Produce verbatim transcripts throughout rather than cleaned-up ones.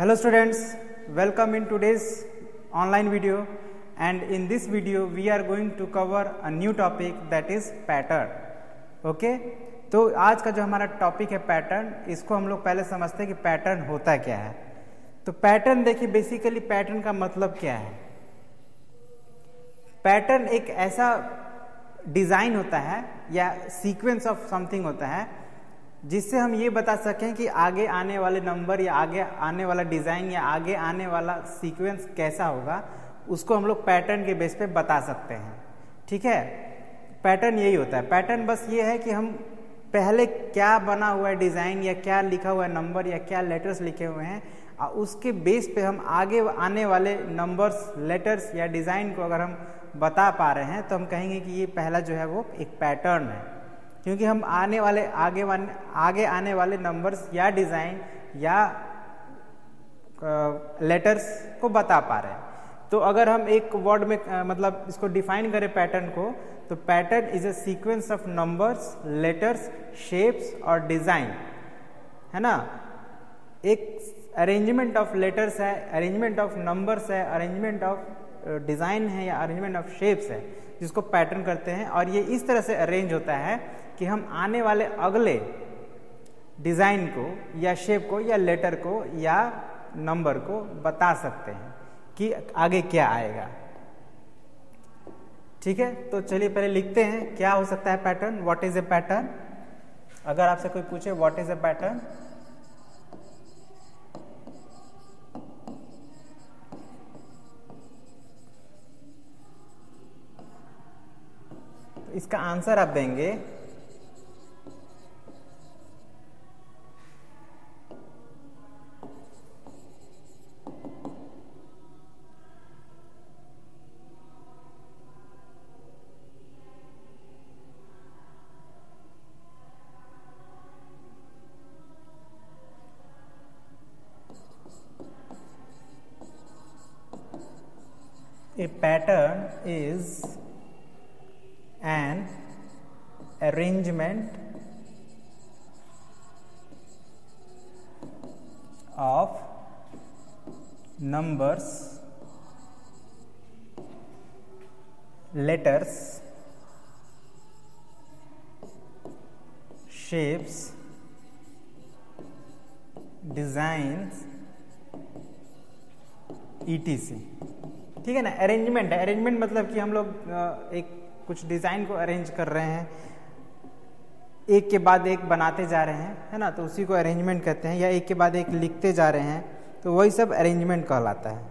Hello students, welcome in today's online video, and in this video we are going to cover a new topic that is pattern. Okay? तो आज का जो हमारा topic है pattern, इसको हम लोग पहले समझते हैं कि पैटर्न होता क्या है। तो पैटर्न देखिए, बेसिकली पैटर्न का मतलब क्या है। पैटर्न एक ऐसा डिज़ाइन होता है या सीक्वेंस ऑफ समथिंग होता है जिससे हम ये बता सकें कि आगे आने वाले नंबर या आगे आने वाला डिज़ाइन या आगे आने वाला सीक्वेंस कैसा होगा, उसको हम लोग पैटर्न के बेस पे बता सकते हैं। ठीक है, पैटर्न यही होता है। पैटर्न बस ये है कि हम पहले क्या बना हुआ है डिज़ाइन या क्या लिखा हुआ है नंबर या क्या लेटर्स लिखे हुए हैं, उसके बेस पे हम आगे आने वाले नंबर्स, लेटर्स या डिज़ाइन को अगर हम बता पा रहे हैं तो हम कहेंगे कि ये पहला जो है वो एक पैटर्न है, क्योंकि हम आने वाले आगे वाने, आगे आने वाले नंबर्स या डिज़ाइन या लेटर्स को बता पा रहे हैं। तो अगर हम एक वर्ड में आ, मतलब इसको डिफाइन करें पैटर्न को, तो pattern is a sequence of numbers, letters, shapes और डिज़ाइन, है ना। एक अरेंजमेंट ऑफ लेटर्स है, अरेंजमेंट ऑफ नंबर्स है, अरेंजमेंट ऑफ डिज़ाइन है या अरेंजमेंट ऑफ शेप्स है, जिसको पैटर्न करते हैं। और ये इस तरह से अरेंज होता है कि हम आने वाले अगले डिज़ाइन को या शेप को या लेटर को या नंबर को बता सकते हैं कि आगे क्या आएगा। ठीक है, तो चलिए पहले लिखते हैं क्या हो सकता है pattern. What is a pattern? अगर आपसे कोई पूछे व्हाट इज ए पैटर्न, तो इसका आंसर आप देंगे a pattern is an arrangement of numbers, letters, shapes, designs, E T C. ठीक है ना। अरेंजमेंट है, अरेंजमेंट मतलब कि हम लोग एक कुछ डिज़ाइन को अरेंज कर रहे हैं, एक के बाद एक बनाते जा रहे हैं, है ना, तो उसी को अरेंजमेंट कहते हैं। या एक के बाद एक लिखते जा रहे हैं, तो वही सब अरेंजमेंट कहलाता है।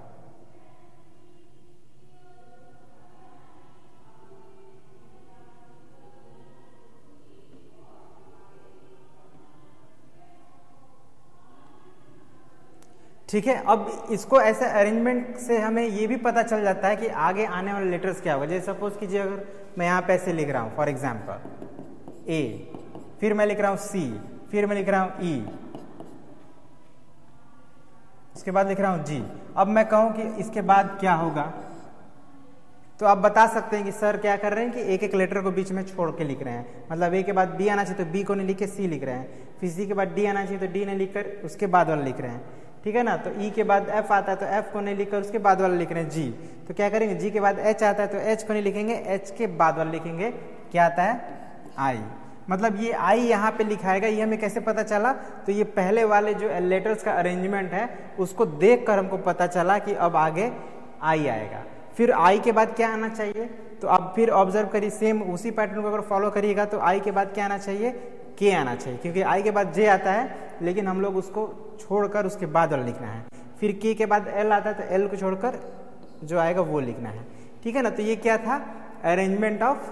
ठीक है, अब इसको ऐसे अरेंजमेंट से हमें ये भी पता चल जाता है कि आगे आने वाले लेटर्स क्या होगा। जैसे सपोज कीजिए अगर मैं यहाँ पे ऐसे लिख रहा हूँ, फॉर एग्जांपल ए, फिर मैं लिख रहा हूँ सी, फिर मैं लिख रहा हूँ ई, इसके बाद लिख रहा हूँ जी। अब मैं कहूँ कि इसके बाद क्या होगा, तो आप बता सकते हैं कि सर क्या कर रहे हैं कि एक एक लेटर को बीच में छोड़ के लिख रहे हैं। मतलब ए के बाद बी आना चाहिए तो बी को नहीं लिख के सी लिख रहे हैं, फिर सी के बाद डी आना चाहिए तो डी नहीं लिख कर उसके बाद वाला लिख रहे हैं। ठीक है ना। तो ई के बाद एफ आता है तो एफ को नहीं लिखकर उसके बाद वाला लिख रहे हैं जी। तो क्या करेंगे, जी के बाद एच आता है तो एच को नहीं लिखेंगे, एच के बाद वाला लिखेंगे, क्या आता है, आई। मतलब ये आई यहाँ पे लिखाएगा, ये हमें कैसे पता चला, तो ये पहले वाले जो लेटर्स का अरेंजमेंट है उसको देख कर हमको पता चला कि अब आगे आई आएगा। फिर आई के बाद क्या आना चाहिए, तो अब फिर ऑब्जर्व करिए, सेम उसी पैटर्न को अगर फॉलो करिएगा तो आई के बाद क्या आना चाहिए, के आना चाहिए, क्योंकि आई के बाद जे आता है लेकिन हम लोग उसको छोड़कर उसके बाद वाला लिखना है। फिर के के बाद एल आता है तो एल को छोड़कर जो आएगा वो लिखना है। ठीक है ना। तो ये क्या था, अरेंजमेंट ऑफ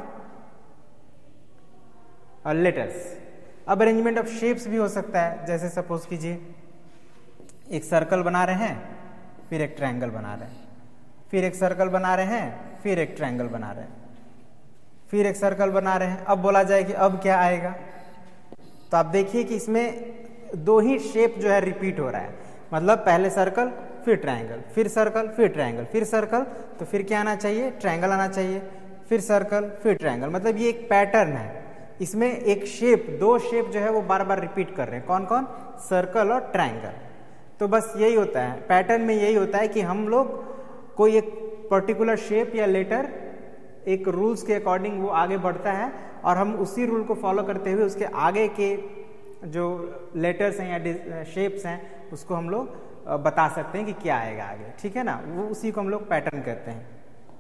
लेटर्स। अब अरेंजमेंट ऑफ शेप्स भी हो सकता है। जैसे सपोज कीजिए एक सर्कल बना रहे हैं, फिर एक ट्रायंगल बना रहे हैं, फिर एक सर्कल बना रहे हैं, फिर एक ट्रायंगल बना रहे हैं, फिर एक सर्कल बना रहे हैं। अब बोला जाए कि अब क्या आएगा, तो आप देखिए कि इसमें दो ही शेप जो है रिपीट हो रहा है। मतलब पहले सर्कल, फिर ट्रायंगल, फिर सर्कल, फिर ट्रायंगल, फिर सर्कल, तो फिर क्या आना चाहिए, ट्रायंगल आना चाहिए, फिर सर्कल, फिर ट्रायंगल। मतलब ये एक पैटर्न है। इसमें एक शेप, दो शेप जो है वो बार बार रिपीट कर रहे हैं। कौन कौन, सर्कल और ट्रायंगल। तो बस यही होता है, पैटर्न में यही होता है कि हम लोग कोई एक पर्टिकुलर शेप या लेटर एक रूल्स के अकॉर्डिंग वो आगे बढ़ता है और हम उसी रूल को फॉलो करते हुए उसके आगे के जो लेटर्स हैं या शेप्स हैं उसको हम लोग बता सकते हैं कि क्या आएगा आगे, ठीक है ना। वो उसी को हम लोग पैटर्न कहते हैं।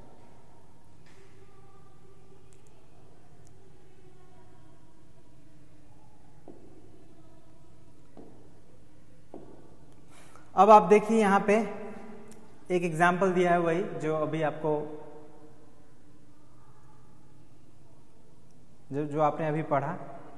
अब आप देखिए यहाँ पे एक एग्जाम्पल दिया है, वही जो अभी आपको जो जो आपने अभी पढ़ा।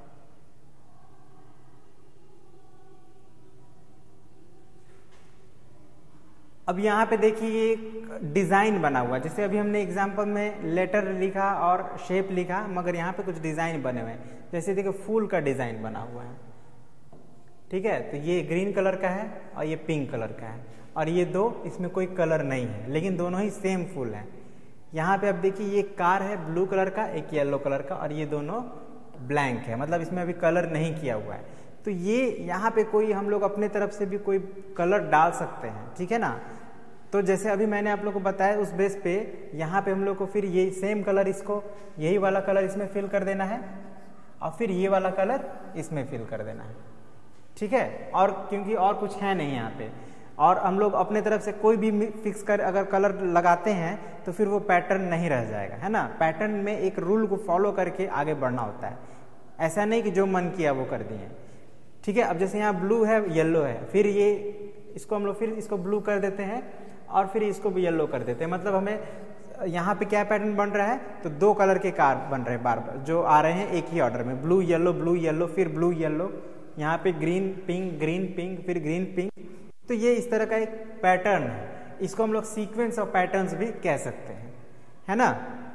अब यहाँ पे देखिए एक डिजाइन बना हुआ है, जैसे अभी हमने एग्जाम्पल में लेटर लिखा और शेप लिखा, मगर यहाँ पे कुछ डिजाइन बने हुए हैं। जैसे देखिए फूल का डिजाइन बना हुआ है, ठीक है। तो ये ग्रीन कलर का है और ये पिंक कलर का है, और ये दो इसमें कोई कलर नहीं है, लेकिन दोनों ही सेम फूल हैं। यहाँ पे अब देखिए ये कार है ब्लू कलर का, एक येलो कलर का, और ये दोनों ब्लैंक है, मतलब इसमें अभी कलर नहीं किया हुआ है। तो ये यहाँ पे कोई हम लोग अपने तरफ से भी कोई कलर डाल सकते हैं, ठीक है ना। तो जैसे अभी मैंने आप लोग को बताया उस बेस पे यहाँ पे हम लोग को फिर ये सेम कलर, इसको यही वाला कलर इसमें फिल कर देना है और फिर ये वाला कलर इसमें फिल कर देना है, ठीक है। और क्योंकि और कुछ है नहीं यहाँ पे, और हम लोग अपने तरफ से कोई भी फिक्स कर अगर कलर लगाते हैं तो फिर वो पैटर्न नहीं रह जाएगा, है ना। पैटर्न में एक रूल को फॉलो करके आगे बढ़ना होता है, ऐसा नहीं कि जो मन किया वो कर दिए, ठीक है। अब जैसे यहाँ ब्लू है येलो है, फिर ये इसको हम लोग फिर इसको ब्लू कर देते हैं और फिर इसको भी येलो कर देते हैं, मतलब हमें यहाँ पे क्या पैटर्न बन रहा है, तो दो कलर के कार बन रहे हैं बार बार जो आ रहे हैं एक ही ऑर्डर में, ब्लू येलो ब्लू येलो फिर ब्लू येलो, यहाँ पे ग्रीन पिंक ग्रीन पिंक फिर ग्रीन पिंक। तो ये इस तरह का एक पैटर्न है, इसको हम लोग सीक्वेंस ऑफ पैटर्न्स भी कह सकते हैं, है ना।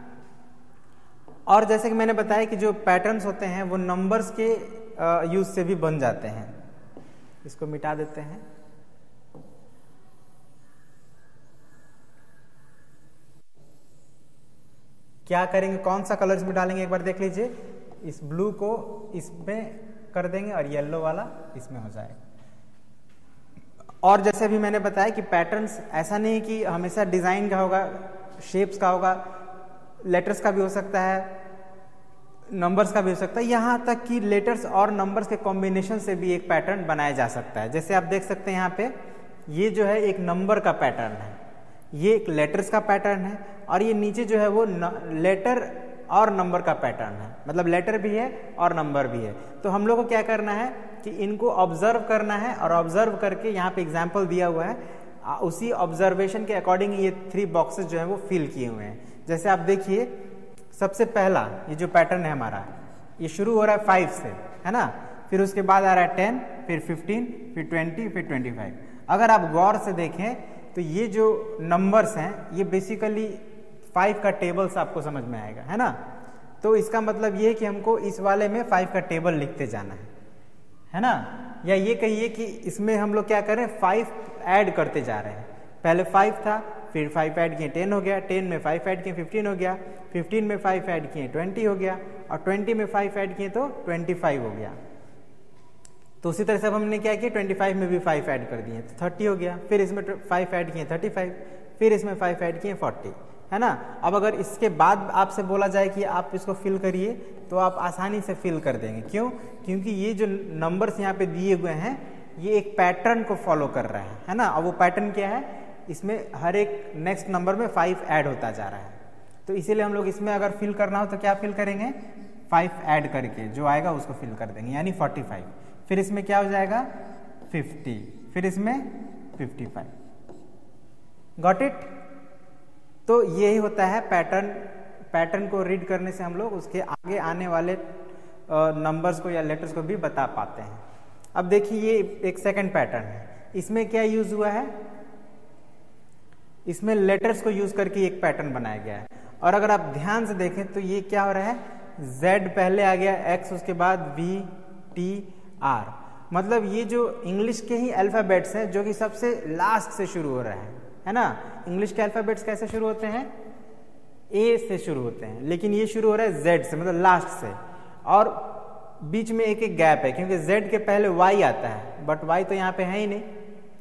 और जैसे कि मैंने बताया कि जो पैटर्न्स होते हैं वो नंबर्स के यूज से भी बन जाते हैं। इसको मिटा देते हैं। क्या करेंगे, कौन सा कलर इसमें डालेंगे एक बार देख लीजिए। इस ब्लू को इसमें कर देंगे और येलो वाला इसमें हो जाएगा। और जैसे अभी मैंने बताया कि पैटर्न्स ऐसा नहीं कि हमेशा डिजाइन का होगा, शेप्स का होगा, लेटर्स का भी हो सकता है, नंबर्स का भी हो सकता है, यहाँ तक कि लेटर्स और नंबर्स के कॉम्बिनेशन से भी एक पैटर्न बनाया जा सकता है। जैसे आप देख सकते हैं यहाँ पे ये जो है एक नंबर का पैटर्न है, ये एक लेटर्स का पैटर्न है, और ये नीचे जो है वो लेटर और नंबर का पैटर्न है, मतलब लेटर भी है और नंबर भी है। तो हम लोग को क्या करना है कि इनको ऑब्जर्व करना है, और ऑब्जर्व करके यहाँ पे एग्जाम्पल दिया हुआ है, उसी ऑब्जर्वेशन के अकॉर्डिंग ये थ्री बॉक्सेस जो है वो फिल किए हुए हैं। जैसे आप देखिए सबसे पहला ये जो पैटर्न है हमारा, ये शुरू हो रहा है फाइव से, है ना, फिर उसके बाद आ रहा है टेन, फिर फिफ्टीन, फिर ट्वेंटी, फिर ट्वेंटी फाइव। अगर आप गौर से देखें तो ये जो नंबर्स हैं ये बेसिकली फाइव का टेबल्स आपको समझ में आएगा, है ना। तो इसका मतलब ये है कि हमको इस वाले में फाइव का टेबल लिखते जाना है, है ना। या ये कहिए कि इसमें हम लोग क्या करें, फाइव ऐड करते जा रहे हैं। पहले फाइव था, फिर फाइव ऐड किए टेन हो गया, टेन में फाइव ऐड किए फिफ्टीन हो गया, फिफ्टीन में फाइव ऐड किए ट्वेंटी हो गया, और ट्वेंटी में फाइव ऐड किए तो ट्वेंटी फाइव हो गया। तो उसी तरह से अब हमने क्या किया, ट्वेंटी फाइव में भी फाइव ऐड कर दिए तो थर्टी हो गया, फिर इसमें फाइव ऐड किए थर्टी फाइव, फिर इसमें फाइव ऐड किए फोर्टी, है ना। अब अगर इसके बाद आपसे बोला जाए कि आप इसको फिल करिए तो आप आसानी से फिल कर देंगे। क्यों? क्योंकि ये जो नंबर्स यहाँ पे दिए हुए हैं ये एक पैटर्न को फॉलो कर रहे हैं, है ना। और वो पैटर्न क्या है, इसमें हर एक नेक्स्ट नंबर में फाइव ऐड होता जा रहा है। तो इसीलिए हम लोग इसमें अगर फिल करना हो तो क्या फिल करेंगे, फाइव ऐड करके जो आएगा उसको फिल कर देंगे, यानी फोर्टी फाइव। फिर इसमें क्या हो जाएगा फिफ्टी, फिर इसमें फिफ्टी फाइव। Got it. तो यही होता है पैटर्न। पैटर्न को रीड करने से हम लोग उसके आगे आने वाले नंबर्स को या लेटर्स को भी बता पाते हैं। अब देखिए ये एक सेकंड पैटर्न है, इसमें क्या यूज हुआ है, इसमें लेटर्स को यूज करके एक पैटर्न बनाया गया है। और अगर आप ध्यान से देखें तो ये क्या हो रहा है, Z पहले आ गया, X उसके बाद V, T, R, मतलब ये जो इंग्लिश के ही अल्फाबेट्स हैं जो कि सबसे लास्ट से शुरू हो रहा है, है ना। इंग्लिश के अल्फाबेट्स कैसे शुरू होते हैं, ए से शुरू होते हैं, लेकिन ये शुरू हो रहा है जेड से, मतलब लास्ट से, और बीच में एक एक गैप है क्योंकि जेड के पहले वाई आता है, बट वाई तो यहाँ पे है ही नहीं।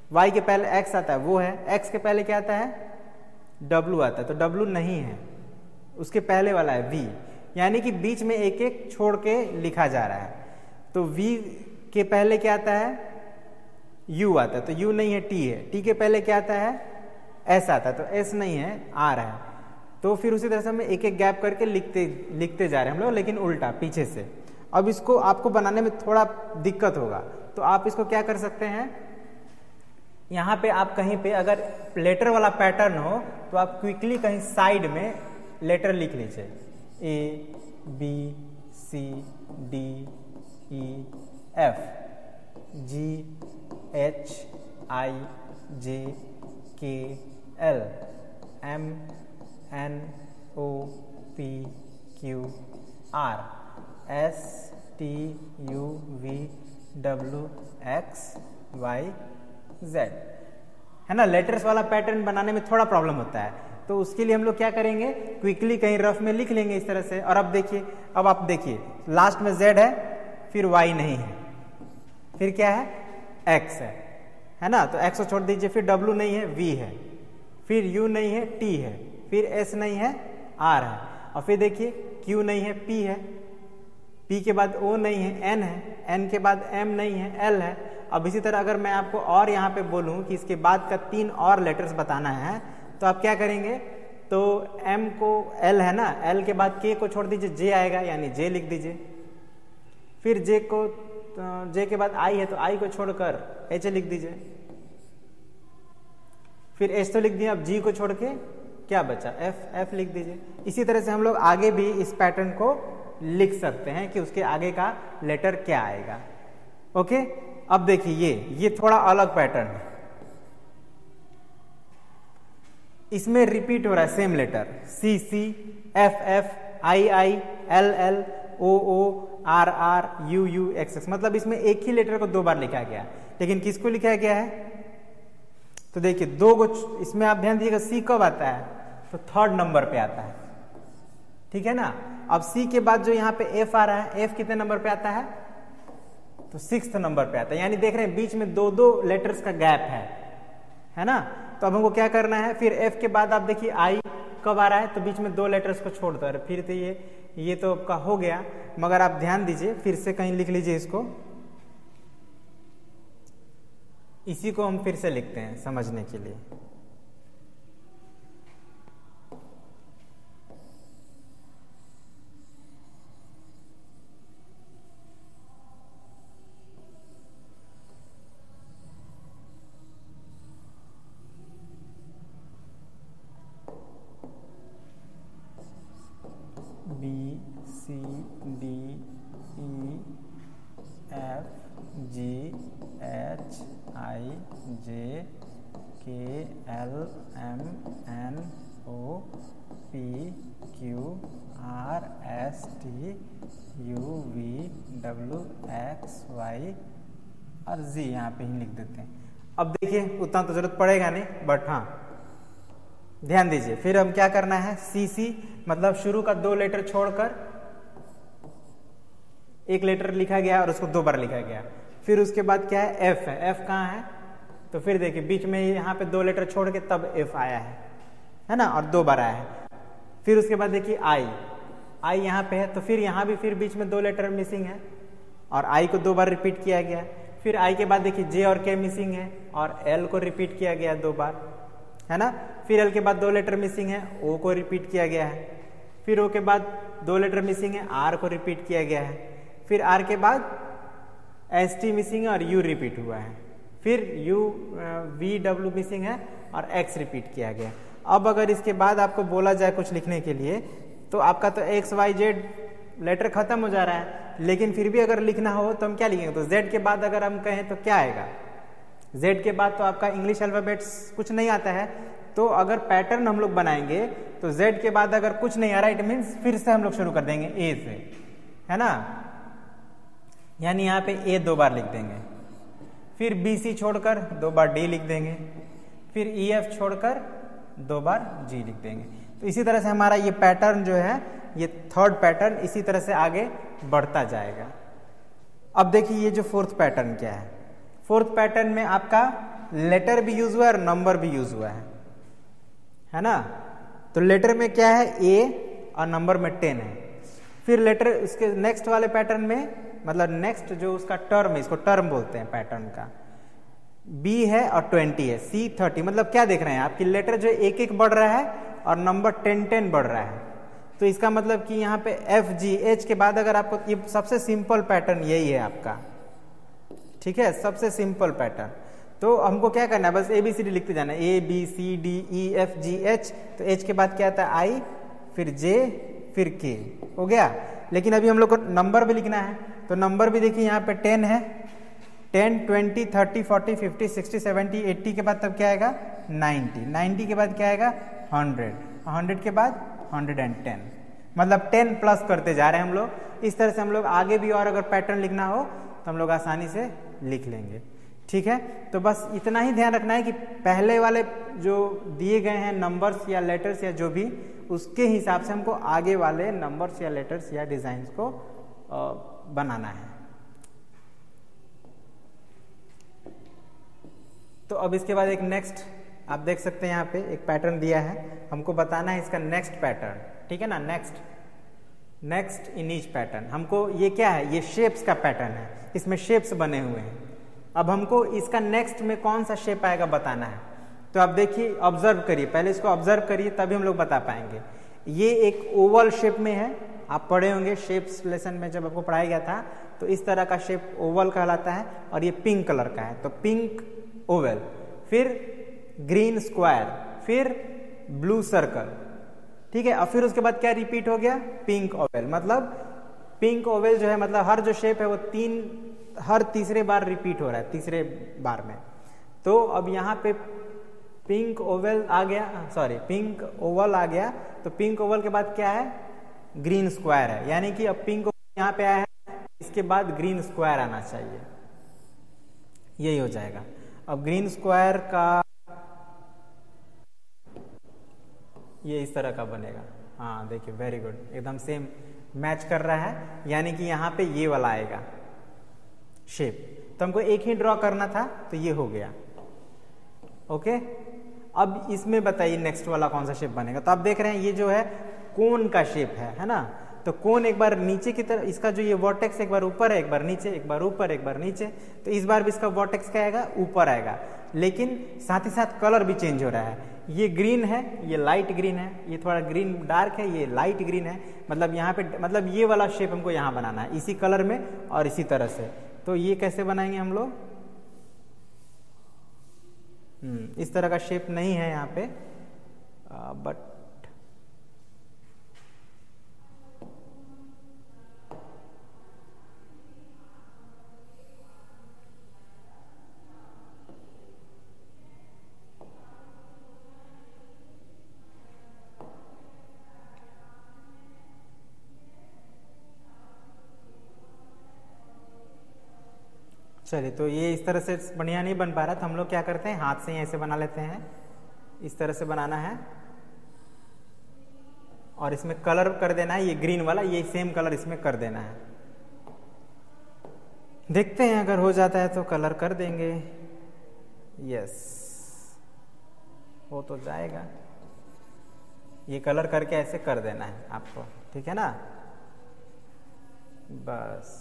y के पहले x आता है वो है, x के पहले क्या आता है, w आता है, तो w नहीं है, उसके पहले वाला है v, यानी कि बीच में एक एक छोड़ के लिखा जा रहा है। तो v के पहले क्या आता है, u आता है, तो u नहीं है, t है, t के पहले क्या आता है, s आता है, तो s नहीं है, r है। तो फिर उसी तरह से हम एक एक गैप करके लिखते लिखते जा रहे हैं हम लोग, लेकिन उल्टा पीछे से। अब इसको आपको बनाने में थोड़ा दिक्कत होगा, तो आप इसको क्या कर सकते हैं, यहाँ पे आप कहीं पे अगर लेटर वाला पैटर्न हो तो आप क्विकली कहीं साइड में लेटर लिख लीजिए, A B C D E F G H I J K L M N O P Q R S T U V W X Y Z, है ना। लेटर्स वाला पैटर्न बनाने में थोड़ा प्रॉब्लम होता है, तो उसके लिए हम लोग क्या करेंगे, क्विकली कहीं रफ में लिख लेंगे इस तरह से। और अब देखिए, अब आप देखिए लास्ट में जेड है, फिर वाई नहीं है, फिर क्या है, एक्स है, है ना। तो एक्स को छोड़ दीजिए, फिर डब्ल्यू नहीं है, वी है, फिर यू नहीं है, टी है, फिर एस नहीं है, आर है, और फिर देखिए क्यू नहीं है, पी है, पी के बाद ओ नहीं है, एन है, एन के बाद एम नहीं है, एल है। अब इसी तरह अगर मैं आपको और यहाँ पे बोलूँ कि इसके बाद का तीन और लेटर्स बताना है, तो आप क्या करेंगे, तो एम को एल है ना, एल के बाद के को छोड़ दीजिए, जे आएगा, यानी जे लिख दीजिए। फिर जे को जे के बाद आई है, तो आई को छोड़कर एच लिख दीजिए। फिर एच तो लिख दिया, अब जी को छोड़ के क्या बचा, एफ, एफ लिख दीजिए। इसी तरह से हम लोग आगे भी इस पैटर्न को लिख सकते हैं कि उसके आगे का लेटर क्या आएगा। ओके, अब देखिए ये ये थोड़ा अलग पैटर्न है, इसमें रिपीट हो रहा है same letter, C C F F I I L L O O R R U U X X, मतलब इसमें एक ही लेटर को दो बार लिखा गया, लेकिन किसको लिखा गया है, तो देखिए दो को, इसमें आप ध्यान दीजिएगा सी कब आता है, तो थर्ड नंबर पे आता है, ठीक है ना। अब सी के बाद जो यहाँ पे एफ आ रहा है, एफ कितने नंबर पे आता है, तो सिक्स्थ नंबर पे आता है, यानी देख रहे हैं बीच में दो दो लेटर्स का गैप है, है ना। तो अब हमको क्या करना है, फिर एफ के बाद आप देखिए आई कब आ रहा है, तो बीच में दो लेटर्स को छोड़कर, फिर तो ये ये तो आपका हो गया, मगर आप ध्यान दीजिए, फिर से कहीं लिख लीजिए इसको, इसी को हम फिर से लिखते हैं समझने के लिए। B C D E F G H I J K L M N O P Q R S T U V W X Y और जी यहाँ पे ही लिख देते हैं। अब देखिए उतना तो जरूरत पड़ेगा नहीं, बट हाँ ध्यान दीजिए, फिर हम क्या करना है, सी सी मतलब शुरू का दो लेटर छोड़कर एक लेटर लिखा गया और उसको दो बार लिखा गया। फिर उसके बाद क्या है, एफ है, एफ कहाँ है, तो फिर देखिए बीच में यहाँ पे दो लेटर छोड़ के तब एफ आया है, है ना, और दो बार आया है। फिर उसके बाद देखिए आई, आई यहाँ पे है, तो फिर यहाँ भी फिर बीच में दो लेटर मिसिंग है और आई को दो बार रिपीट किया गया। फिर आई के बाद देखिए जे और के मिसिंग है और एल को रिपीट किया गया दो बार, है ना। फिर एल के बाद दो लेटर मिसिंग है, ओ को रिपीट किया गया है। फिर ओ के बाद दो लेटर मिसिंग है, आर को रिपीट किया गया है। फिर आर के बाद एस टी मिसिंग है और यू रिपीट हुआ है। फिर यू वी डब्ल्यू मिसिंग है और एक्स रिपीट किया गया। अब अगर इसके बाद आपको बोला जाए कुछ लिखने के लिए, तो आपका तो एक्स वाई जेड लेटर खत्म हो जा रहा है, लेकिन फिर भी अगर लिखना हो तो हम क्या लिखेंगे, तो जेड के बाद अगर हम कहें तो क्या आएगा, जेड के बाद तो आपका इंग्लिश अल्फाबेट्स कुछ नहीं आता है। तो अगर पैटर्न हम लोग बनाएंगे तो जेड के बाद अगर कुछ नहीं आ रहा, इट मीन्स फिर से हम लोग शुरू कर देंगे ए से, है ना, यानी यहाँ पे ए दो बार लिख देंगे। फिर बी सी छोड़कर दो बार डी लिख देंगे। फिर ई एफ छोड़कर दो बार जी लिख देंगे। तो इसी तरह से हमारा ये पैटर्न जो है, ये थर्ड पैटर्न इसी तरह से आगे बढ़ता जाएगा। अब देखिए ये जो फोर्थ पैटर्न क्या है, फोर्थ पैटर्न में आपका लेटर भी यूज हुआ है और नंबर भी यूज हुआ है, है ना। तो लेटर में क्या है, ए, और नंबर में टेन है। फिर लेटर इसके नेक्स्ट वाले पैटर्न में, मतलब नेक्स्ट जो उसका टर्म है, इसको टर्म बोलते हैं पैटर्न का, बी है और ट्वेंटी है, सी थर्टी। मतलब क्या देख रहे हैं आपकी लेटर जो एक एक बढ़ रहा है और नंबर टेन टेन बढ़ रहा है। तो इसका मतलब कि यहाँ पे एफ जी एच के बाद अगर आपको, ये सबसे सिंपल पैटर्न यही है आपका, ठीक है, सबसे सिंपल पैटर्न। तो हमको क्या करना है, बस ए बी सी डी लिखते जाना है, A B C D E F G H. तो एच के बाद क्या आता है, आई, फिर जे, फिर के, हो गया। लेकिन अभी हम लोग को नंबर भी लिखना है, तो नंबर भी देखिए यहाँ पे टेन है, ten, twenty, thirty, forty, fifty, sixty, seventy, eighty के बाद तब क्या आएगा, नाइन्टी, नाइन्टी के बाद क्या आएगा, हंड्रेड, हंड्रेड के बाद हंड्रेड एंड टेन। मतलब टेन प्लस करते जा रहे हैं हम लोग। इस तरह से हम लोग आगे भी और अगर पैटर्न लिखना हो तो हम लोग आसानी से लिख लेंगे, ठीक है। तो बस इतना ही ध्यान रखना है कि पहले वाले जो दिए गए हैं नंबर्स या लेटर्स या जो भी, उसके हिसाब से हमको आगे वाले नंबर्स या लेटर्स या डिजाइन्स को बनाना है। तो अब इसके बाद एक नेक्स्ट आप देख सकते हैं, यहाँ पे एक पैटर्न दिया है, हमको बताना है इसका नेक्स्ट पैटर्न, ठीक है ना। Next next in each pattern, हमको ये क्या है, ये शेप्स का पैटर्न है, इसमें शेप्स बने हुए हैं। अब हमको इसका नेक्स्ट में कौन सा शेप आएगा बताना है। तो आप देखिए, ऑब्जर्व करिए, पहले इसको ऑब्जर्व करिए तभी हम लोग बता पाएंगे। ये एक ओवल शेप में है, आप पढ़े होंगे शेप्स लेसन में जब आपको पढ़ाया गया था, तो इस तरह का शेप ओवल कहलाता है, और ये पिंक कलर का है, तो पिंक ओवल। फिर ग्रीन स्क्वायर, फिर ब्लू सर्कल, ठीक है। और फिर उसके बाद क्या रिपीट हो गया, पिंक ओवल। मतलब पिंक ओवल जो है, मतलब हर जो शेप है वो तीन, हर तीसरे बार रिपीट हो रहा है, तीसरे बार में। तो अब यहाँ पे पिंक ओवल आ गया, सॉरी पिंक ओवल आ गया। तो पिंक ओवल के बाद क्या है, ग्रीन स्क्वायर है, यानी कि अब पिंक ओवल यहाँ पे आया है, इसके बाद ग्रीन स्क्वायर आना चाहिए, यही हो जाएगा। अब ग्रीन स्क्वायर का ये इस तरह का बनेगा, हाँ देखिए, वेरी गुड, एकदम सेम मैच कर रहा है, यानी कि यहाँ पे ये वाला आएगा शेप। तो हमको एक ही ड्रॉ करना था, तो ये हो गया, ओके। अब इसमें बताइए नेक्स्ट वाला कौन सा शेप बनेगा। तो आप देख रहे हैं ये जो है कोन का शेप है, है ना। तो कोन एक बार नीचे की तरफ, इसका जो ये वर्टेक्स एक बार ऊपर है, एक बार नीचे, एक बार ऊपर, एक बार नीचे। तो इस बार भी इसका वर्टेक्स क्या आएगा, ऊपर आएगा, लेकिन साथ ही साथ कलर भी चेंज हो रहा है। ये ग्रीन है, ये लाइट ग्रीन है, ये थोड़ा ग्रीन डार्क है, ये लाइट ग्रीन है। मतलब यहाँ पे, मतलब ये वाला शेप हमको यहाँ बनाना है, इसी कलर में और इसी तरह से। तो ये कैसे बनाएंगे हम लोग, हम्म इस तरह का शेप नहीं है यहाँ पे, बट चलिए। तो ये इस तरह से बढ़िया नहीं बन पा रहा, तो हम लोग क्या करते हैं, हाथ से ही ऐसे बना लेते हैं। इस तरह से बनाना है और इसमें कलर कर देना है, ये ग्रीन वाला, ये सेम कलर इसमें कर देना है। देखते हैं अगर हो जाता है तो कलर कर देंगे। यस, हो तो जाएगा। ये कलर करके ऐसे कर देना है आपको, ठीक है ना। बस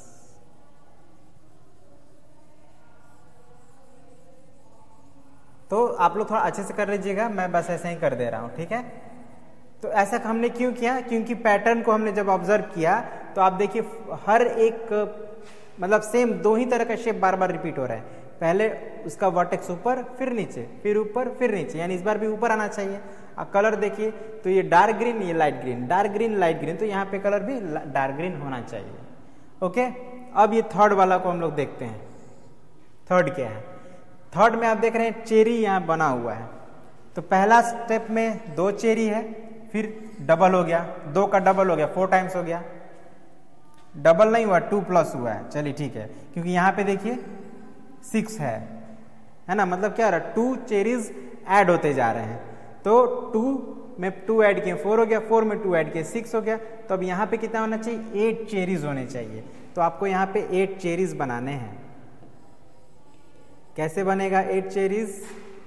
तो आप लोग थोड़ा अच्छे से कर लीजिएगा, मैं बस ऐसे ही कर दे रहा हूँ, ठीक है। तो ऐसा हमने क्यों किया, क्योंकि पैटर्न को हमने जब ऑब्जर्व किया तो आप देखिए हर एक, मतलब सेम दो ही तरह का शेप बार बार रिपीट हो रहा है। पहले उसका वर्टेक्स ऊपर, फिर नीचे, फिर ऊपर, फिर नीचे, यानी इस बार भी ऊपर आना चाहिए। अब कलर देखिए, तो ये डार्क ग्रीन, ये light green, dark green, light green, तो यहाँ पे कलर भी डार्क ग्रीन होना चाहिए, ओके। अब ये थर्ड वाला को हम लोग देखते हैं, थर्ड क्या है। थर्ड में आप देख रहे हैं चेरी यहाँ बना हुआ है। तो पहला स्टेप में दो चेरी है, फिर डबल हो गया, दो का डबल हो गया, फोर टाइम्स हो गया। डबल नहीं हुआ, टू प्लस हुआ है, चलिए ठीक है, क्योंकि यहाँ पे देखिए सिक्स है, है ना। मतलब क्या हो रहा है, टू चेरीज ऐड होते जा रहे हैं। तो टू में टू ऐड किए, फोर हो गया, फोर में टू ऐड किए, सिक्स हो गया। तो अब यहाँ पे कितना होना चाहिए, एट चेरीज होने चाहिए। तो आपको यहाँ पे एट चेरीज बनाने हैं, कैसे बनेगा एट चेरीज?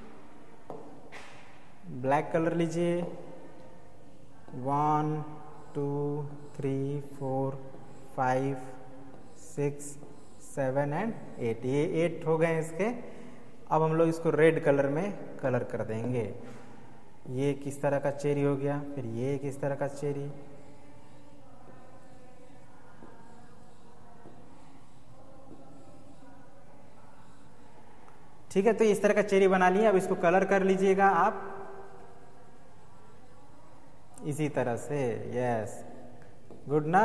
ब्लैक कलर लीजिए, one two three four five six seven and eight, ये एट हो गए इसके। अब हम लोग इसको रेड कलर में कलर कर देंगे। ये किस तरह का चेरी हो गया, फिर ये किस तरह का चेरी, ठीक है। तो इस तरह का चेरी बना लिया। अब इसको कलर कर लीजिएगा आप इसी तरह से। यस, गुड ना।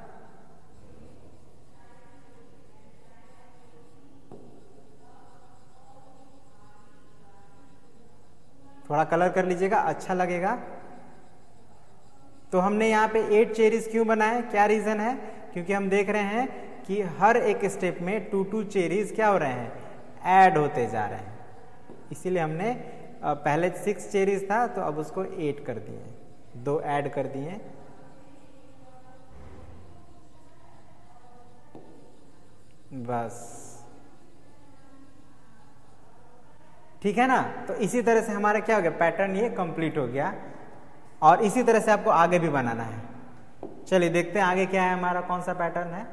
थोड़ा कलर कर लीजिएगा, अच्छा लगेगा। तो हमने यहाँ पे एट चेरीज क्यों बनाए, क्या रीजन है? क्योंकि हम देख रहे हैं कि हर एक स्टेप में टू टू चेरीज क्या हो रहे हैं, ऐड होते जा रहे हैं। इसीलिए हमने पहले सिक्स चेरीज था तो अब उसको एट कर दिए, दो ऐड कर दिए। बस ठीक है ना। तो इसी तरह से हमारा क्या हो गया, पैटर्न ये कंप्लीट हो गया। और इसी तरह से आपको आगे भी बनाना है। चलिए देखते हैं आगे क्या है, हमारा कौन सा पैटर्न है।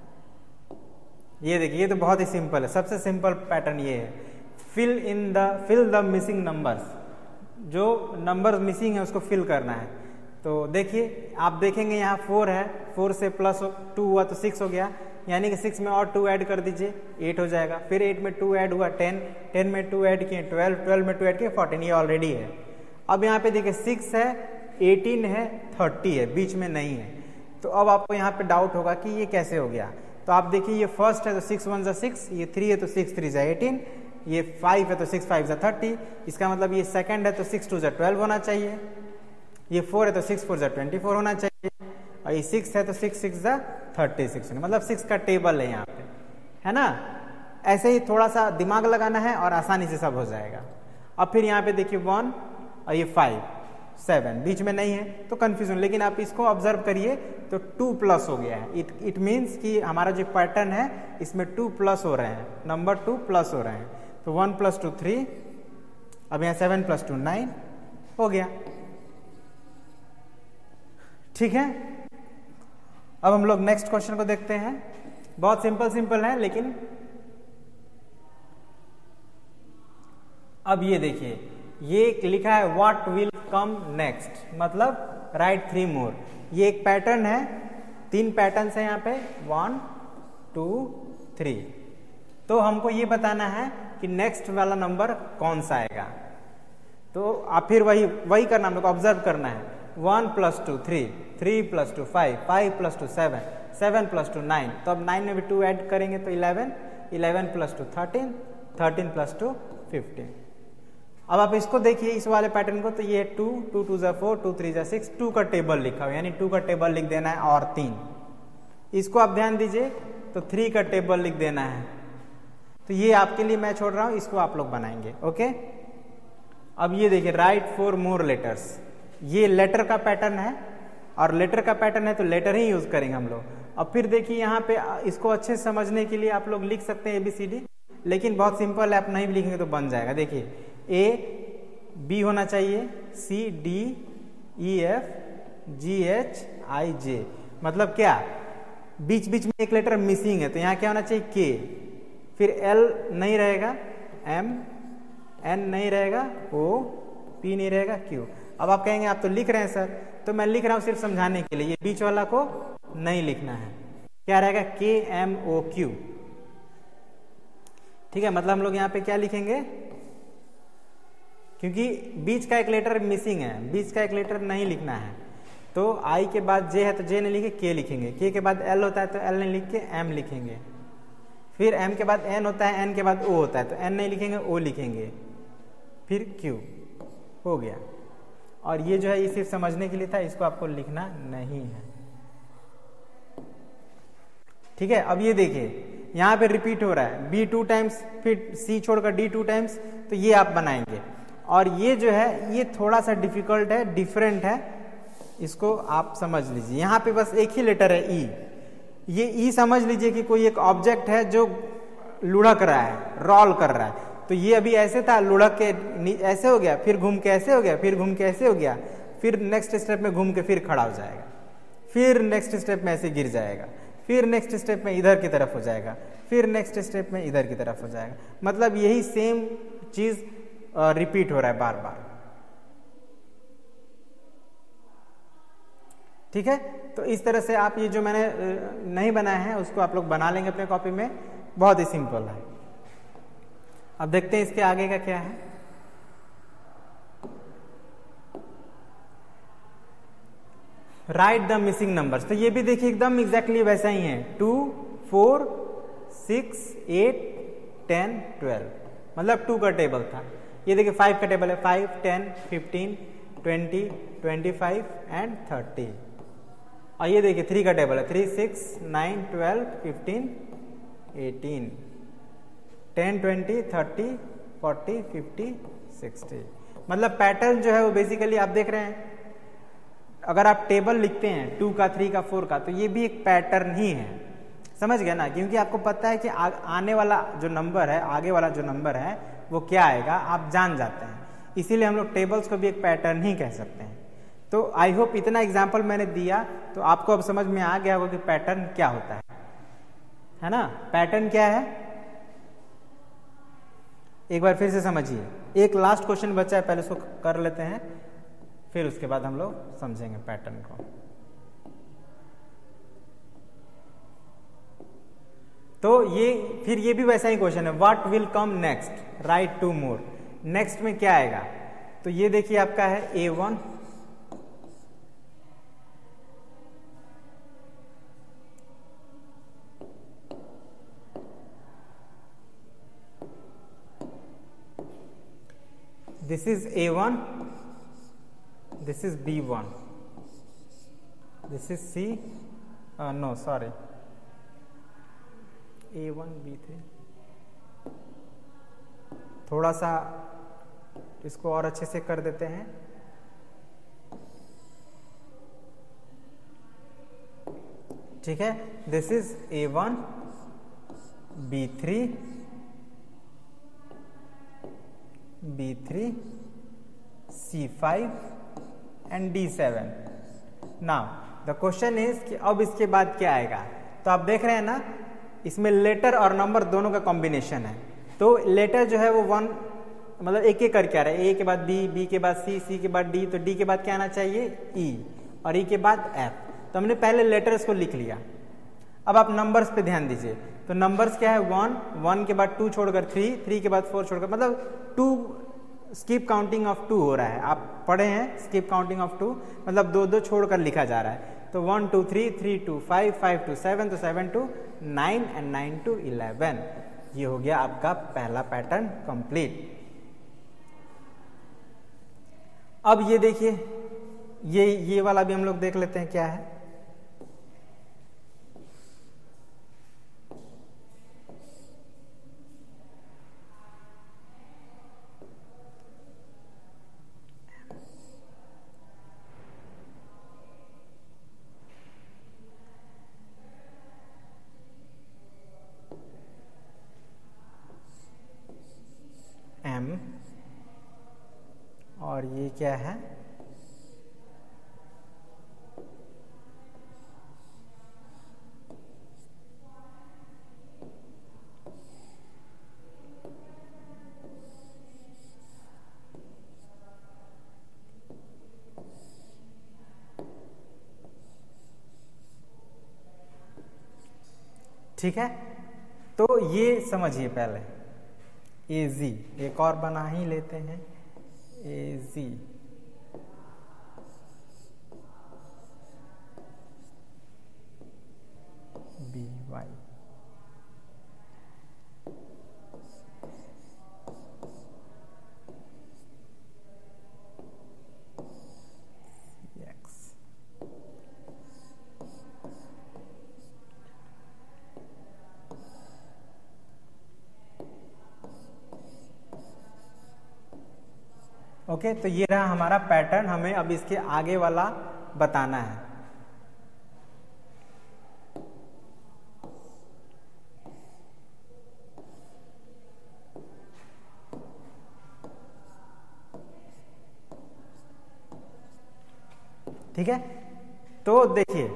ये देखिए, ये तो बहुत ही सिंपल है। सबसे सिंपल पैटर्न ये है, fill in the fill the missing numbers. जो नंबर्स मिसिंग है उसको फिल करना है। तो देखिए, आप देखेंगे यहाँ फोर है, फोर से प्लस टू हुआ तो सिक्स हो गया, यानी कि सिक्स में और टू ऐड कर दीजिए, एट हो जाएगा। फिर एट में टू ऐड हुआ टेन, टेन में टू ऐड किए ट्वेल्व, ट्वेल्व में टू ऐड किए फोर्टीन, ये ऑलरेडी है। अब यहाँ पे देखिए सिक्स है, एटीन है, थर्टी है, बीच में नहीं है। तो अब आपको यहाँ पे डाउट होगा कि ये कैसे हो गया। तो आप देखिए, ये फर्स्ट है तो सिक्स वन जा सिक्स, ये थ्री है तो सिक्स थ्री जा एटीन, ये फाइव है तो सिक्स फाइव जा थर्टी। इसका मतलब ये सेकंड है तो सिक्स टू जा ट्वेल्व होना चाहिए, ये फोर है तो सिक्स फोर जा ट्वेंटी फोर होना चाहिए, और ये सिक्स है तो सिक्स सिक्स जा थर्टी सिक्स, मतलब सिक्स का टेबल है यहाँ पे, है ना। ऐसे ही थोड़ा सा दिमाग लगाना है और आसानी से सब हो जाएगा। अब फिर यहाँ पे देखिए वन और ये फाइव, सेवन बीच में नहीं है तो कंफ्यूजन, लेकिन आप इसको ऑब्जर्व करिए तो टू प्लस हो गया है। इट इट मीन्स कि हमारा जो पैटर्न है इसमें टू प्लस हो रहे हैं, नंबर टू प्लस हो रहे हैं। तो वन प्लस टू थ्री, अब यहाँ सेवन प्लस टू नाइन हो गया, ठीक है। अब हम लोग नेक्स्ट क्वेश्चन को देखते हैं। बहुत सिंपल सिंपल है, लेकिन अब ये देखिए, ये लिखा है व्हाट विल कम नेक्स्ट, मतलब राइट थ्री मोर। ये एक पैटर्न है, तीन पैटर्न्स है यहाँ पे, वन टू थ्री। तो हमको ये बताना है कि नेक्स्ट वाला नंबर कौन सा आएगा। तो आप फिर वही वही करना, हम लोग ऑब्जर्व करना है। One plus two three, three plus two five, five plus two seven, seven plus two nine, तो अब नाइन में भी टू ऐड करेंगे तो eleven, eleven plus two thirteen, thirteen plus two fifteen. अब आप इसको देखिए इस वाले पैटर्न को, तो ये टू, टू टू जा फोर, टू थ्री जा सिक्स, टू का टेबल लिखा हुआ, यानी टू का टेबल लिख देना है और तीन। इसको आप ध्यान दीजिए तो थ्री का टेबल लिख देना है। तो ये आपके लिए मैं छोड़ रहा हूं, इसको आप लोग बनाएंगे, ओके। अब ये देखिए राइट फोर मोर लेटर्स, ये लेटर का पैटर्न है और लेटर का पैटर्न है तो लेटर ही यूज करेंगे हम लोग। अब फिर देखिए यहाँ पे इसको अच्छे से समझने के लिए आप लोग लिख सकते हैं ए बी सी डी, लेकिन बहुत सिंपल है, आप नहीं भी लिखेंगे तो बन जाएगा। देखिए ए बी होना चाहिए, C D E F G H I J, मतलब क्या, बीच बीच में एक लेटर मिसिंग है तो यहाँ क्या होना चाहिए, के, फिर एल नहीं रहेगा, एम, एन नहीं रहेगा, ओ, पी नहीं रहेगा, क्यू। अब आप कहेंगे आप तो लिख रहे हैं सर, तो मैं लिख रहा हूं सिर्फ समझाने के लिए, ये बीच वाला को नहीं लिखना है। क्या रहेगा, के एम ओ क्यू, ठीक है। मतलब हम लोग यहाँ पे क्या लिखेंगे, क्योंकि बीच का एक लेटर मिसिंग है, बीच का एक लेटर नहीं लिखना है। तो आई के बाद जे है तो जे नहीं लिखे, के लिखेंगे, के के बाद एल होता है तो एल नहीं लिख के एम लिखेंगे, फिर एम के बाद एन होता है, एन के बाद ओ होता है तो एन नहीं लिखेंगे, ओ लिखेंगे, फिर क्यू, हो गया। और ये जो है ये सिर्फ समझने के लिए था, इसको आपको लिखना नहीं है, ठीक है। अब ये देखिए यहाँ पे रिपीट हो रहा है, बी टू टाइम्स, फिर सी छोड़कर डी टू टाइम्स, तो ये आप बनाएंगे। और ये जो है ये थोड़ा सा डिफिकल्ट है, डिफरेंट है, इसको आप समझ लीजिए। यहाँ पे बस एक ही लेटर है ई, ये ई समझ लीजिए कि कोई एक ऑब्जेक्ट है जो लुढ़क रहा है, रोल कर रहा है। तो ये अभी ऐसे था, लुढ़क के ऐसे हो गया, फिर घूम के ऐसे हो गया, फिर घूम के ऐसे हो गया, फिर नेक्स्ट स्टेप में घूम के फिर खड़ा हो जाएगा, फिर नेक्स्ट स्टेप में ऐसे गिर जाएगा, फिर नेक्स्ट स्टेप में इधर की तरफ हो जाएगा, फिर नेक्स्ट स्टेप में इधर की तरफ हो जाएगा। मतलब यही सेम चीज रिपीट हो रहा है बार बार। ठीक है, तो इस तरह से आप ये जो मैंने नहीं बनाया है उसको आप लोग बना लेंगे अपने कॉपी में, बहुत ही सिंपल है। अब देखते हैं इसके आगे का क्या है। राइट द मिसिंग नंबर्स, तो ये भी देखिए एकदम एग्जैक्टली वैसा ही है, two four six eight ten twelve, मतलब टू का टेबल था। ये देखिए फाइव का टेबल है, five ten fifteen twenty twenty five and thirty. और ये देखिए थ्री का टेबल है, three six nine twelve fifteen eighteen ten twenty thirty forty fifty sixty. मतलब पैटर्न जो है वो बेसिकली आप देख रहे हैं, अगर आप टेबल लिखते हैं टू का थ्री का फोर का, तो ये भी एक पैटर्न ही है, समझ गए ना। क्योंकि आपको पता है कि आ, आने वाला जो नंबर है, आगे वाला जो नंबर है वो क्या आएगा आप जान जाते हैं, इसीलिए हम लोग टेबल्स को भी एक पैटर्न ही कह सकते हैं। तो आई होप इतना एग्जाम्पल मैंने दिया तो आपको अब समझ में आ गया होगा कि पैटर्न क्या होता है, है ना। पैटर्न क्या है एक बार फिर से समझिए। एक लास्ट क्वेश्चन बचा है, पहले उसको कर लेते हैं, फिर उसके बाद हम लोग समझेंगे पैटर्न को। तो ये फिर ये भी वैसा ही क्वेश्चन है, what will come next, write two more. Next में क्या आएगा, तो ये देखिए आपका है A one, this is A one, this is B one, this is C, uh, no sorry, A one B three। थोड़ा सा इसको और अच्छे से कर देते हैं। ठीक है, this is A one, B three, B three, C five and D seven। Now the question is कि अब इसके बाद क्या आएगा। तो आप देख रहे हैं ना, इसमें लेटर और नंबर दोनों का कॉम्बिनेशन है। तो लेटर जो है वो वन, मतलब एक एक करके आ रहा है, ए के बाद बी, बी के बाद सी, सी के बाद डी, तो डी के बाद क्या आना चाहिए ई, और ई के बाद एफ। तो हमने पहले लेटर्स को लिख लिया। अब आप नंबर्स पे ध्यान दीजिए, तो नंबर्स क्या है वन, वन के बाद टू छोड़कर थ्री, थ्री के बाद फोर छोड़कर, मतलब two skip counting of two हो रहा है। आप पढ़े हैं स्किप काउंटिंग ऑफ टू, मतलब दो दो छोड़कर लिखा जा रहा है। तो one two three, three two five, five two seven, तो seven two nine and nine two eleven. ये हो गया आपका पहला पैटर्न कंप्लीट। अब ये देखिए, ये ये वाला भी हम लोग देख लेते हैं क्या है। एम, और ये क्या है ठीक है। तो ये समझिए पहले ए जी, एक और बना ही लेते हैं A G, B Y, X. Okay okay, तो ये रहा हमारा पैटर्न। हमें अब इसके आगे वाला बताना है। ठीक है, तो देखिए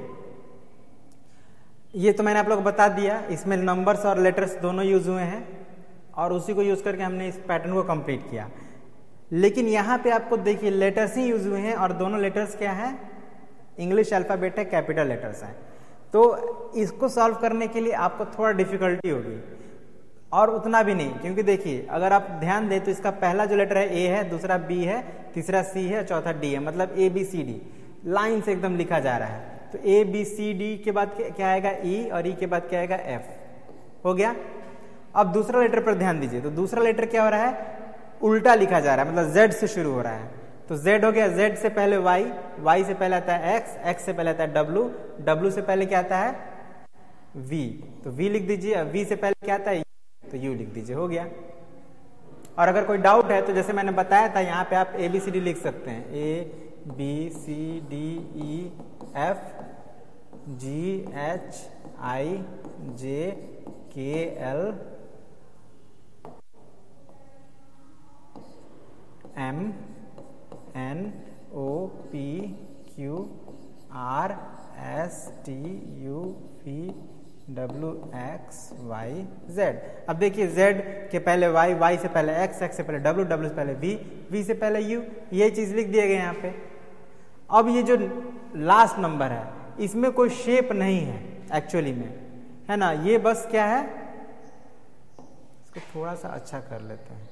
ये तो मैंने आप लोग को बता दिया, इसमें नंबर्स और लेटर्स दोनों यूज हुए हैं और उसी को यूज करके हमने इस पैटर्न को कंप्लीट किया। लेकिन यहाँ पे आपको देखिए लेटर्स ही यूज हुए हैं और दोनों लेटर्स क्या है, इंग्लिश अल्फाबेट है, कैपिटल लेटर्स हैं। तो इसको सॉल्व करने के लिए आपको थोड़ा डिफिकल्टी होगी और उतना भी नहीं, क्योंकि देखिए अगर आप ध्यान दें तो इसका पहला जो लेटर है ए है, दूसरा बी है, तीसरा सी है, चौथा डी है, मतलब A B C D line से एकदम लिखा जा रहा है। तो ए बी सी डी के बाद क्या आएगा ई, और ई के बाद क्या आएगा एफ। हो गया। अब दूसरा लेटर पर ध्यान दीजिए, तो दूसरा लेटर क्या हो रहा है, उल्टा लिखा जा रहा है, मतलब जेड से शुरू हो रहा है। तो जेड हो गया, जेड से पहले वाई, वाई से पहले आता है एक्स, एक्स से पहले आता है डब्लू, डब्लू से पहले क्या आता है वी, तो वी लिख दीजिए। वी से पहले क्या आता है, तो यू लिख दीजिए। हो गया। और अगर कोई डाउट है तो जैसे मैंने बताया था यहाँ पे आप ए बी सी डी लिख सकते हैं, A B C D E F G H I J K L M N O P Q R S T U V W X Y Z. अब देखिए जेड के पहले वाई, वाई से पहले x, x से पहले W, W से पहले वी, वी से पहले यू, ये चीज लिख दिए गए यहाँ पे। अब ये जो लास्ट नंबर है इसमें कोई शेप नहीं है एक्चुअली में, है ना, ये बस क्या है, इसको थोड़ा सा अच्छा कर लेते हैं।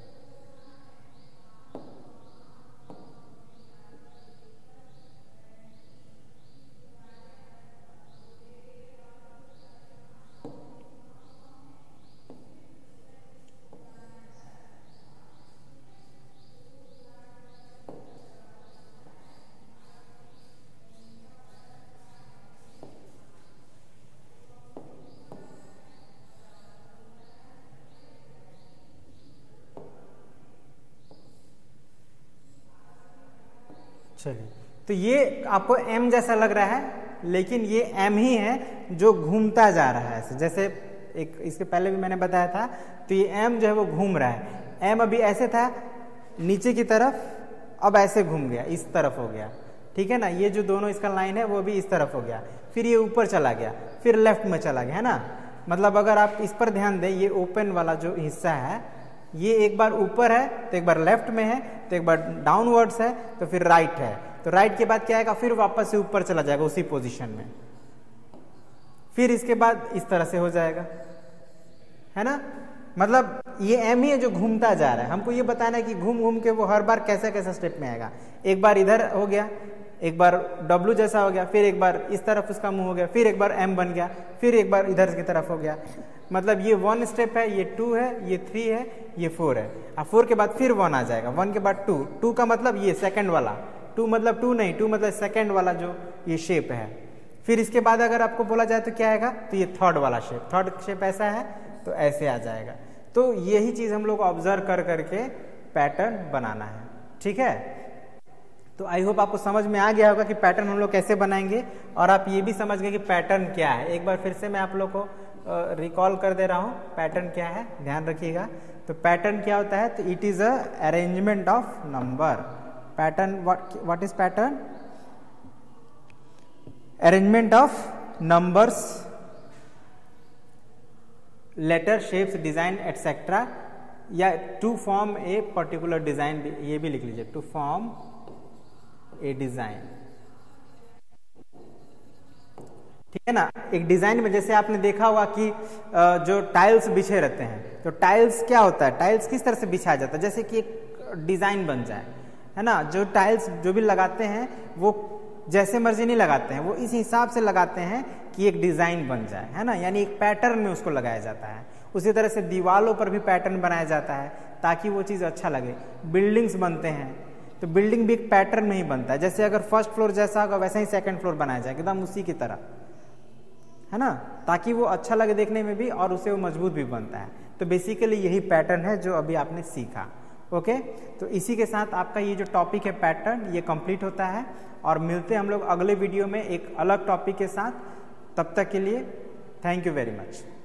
चलिए, तो ये आपको एम जैसा लग रहा है, लेकिन ये एम ही है जो घूमता जा रहा है। जैसे एक इसके पहले भी मैंने बताया था, तो ये एम जो है वो घूम रहा है। एम अभी ऐसे था नीचे की तरफ, अब ऐसे घूम गया, इस तरफ हो गया, ठीक है ना। ये जो दोनों इसका लाइन है वो भी इस तरफ हो गया, फिर ये ऊपर चला गया, फिर लेफ्ट में चला गया, है ना। मतलब अगर आप इस पर ध्यान दें, ये ओपन वाला जो हिस्सा है ये एक बार ऊपर है तो एक बार लेफ्ट में है, तो एक बार डाउनवर्ड्स है, तो फिर राइट है, तो राइट के बाद क्या आएगा, फिर वापस से ऊपर चला जाएगा उसी पोजीशन में, फिर इसके बाद इस तरह से हो जाएगा, है ना। मतलब ये एम ही है जो घूमता जा रहा है। हमको ये बताना है कि घूम घूम के वो हर बार कैसा कैसा स्टेप में आएगा। एक बार इधर हो गया, एक बार डब्लू जैसा हो गया, फिर एक बार इस तरफ उसका मुंह हो गया, फिर एक बार एम बन गया, फिर एक बार इधर की तरफ हो गया। मतलब ये वन स्टेप है, ये टू है, ये थ्री है, ये फोर है। अब फोर के बाद फिर वन आ जाएगा, वन के बाद टू, टू का मतलब ये सेकंड वाला, टू मतलब टू नहीं, टू मतलब सेकंड वाला जो ये शेप है। फिर इसके बाद अगर आपको बोला जाए तो क्या आएगा, तो ये थर्ड वाला शेप, थर्ड शेप ऐसा है तो ऐसे आ जाएगा। तो यही चीज हम लोग ऑब्जर्व कर करके पैटर्न बनाना है, ठीक है। तो आई होप आपको समझ में आ गया होगा कि पैटर्न हम लोग कैसे बनाएंगे, और आप ये भी समझ गए कि पैटर्न क्या है। एक बार फिर से मैं आप लोग को रिकॉल कर दे रहा हूँ, पैटर्न क्या है, ध्यान रखिएगा। तो पैटर्न क्या होता है, तो it is a arrangement of number. Pattern what is pattern, arrangement of numbers, letter, shapes, design etcetera, या to form a particular design, ये भी लिख लीजिए, टू फॉर्म ए डिजाइन, ठीक है ना। एक डिजाइन में जैसे आपने देखा होगा कि जो टाइल्स बिछे रहते हैं, तो टाइल्स क्या होता है, टाइल्स किस तरह से बिछाया जाता है, जैसे कि एक डिजाइन बन जाए, है ना। जो टाइल्स जो भी लगाते हैं वो जैसे मर्जी नहीं लगाते हैं, वो इस हिसाब से लगाते हैं कि एक डिजाइन बन जाए, है ना, यानी एक पैटर्न में उसको लगाया जाता है। उसी तरह से दीवालों पर भी पैटर्न बनाया जाता है ताकि वो चीज अच्छा लगे। बिल्डिंग्स बनते हैं तो बिल्डिंग भी एक पैटर्न में ही बनता है, जैसे अगर फर्स्ट फ्लोर जैसा होगा वैसे ही सेकंड फ्लोर बनाया जाए, एकदम उसी की तरह, है ना, ताकि वो अच्छा लगे देखने में भी और उसे वो मजबूत भी बनता है। तो बेसिकली यही पैटर्न है जो अभी आपने सीखा। ओके, तो इसी के साथ आपका ये जो टॉपिक है पैटर्न, ये कंप्लीट होता है, और मिलते हैं हम लोग अगले वीडियो में एक अलग टॉपिक के साथ। तब तक के लिए थैंक यू वेरी मच।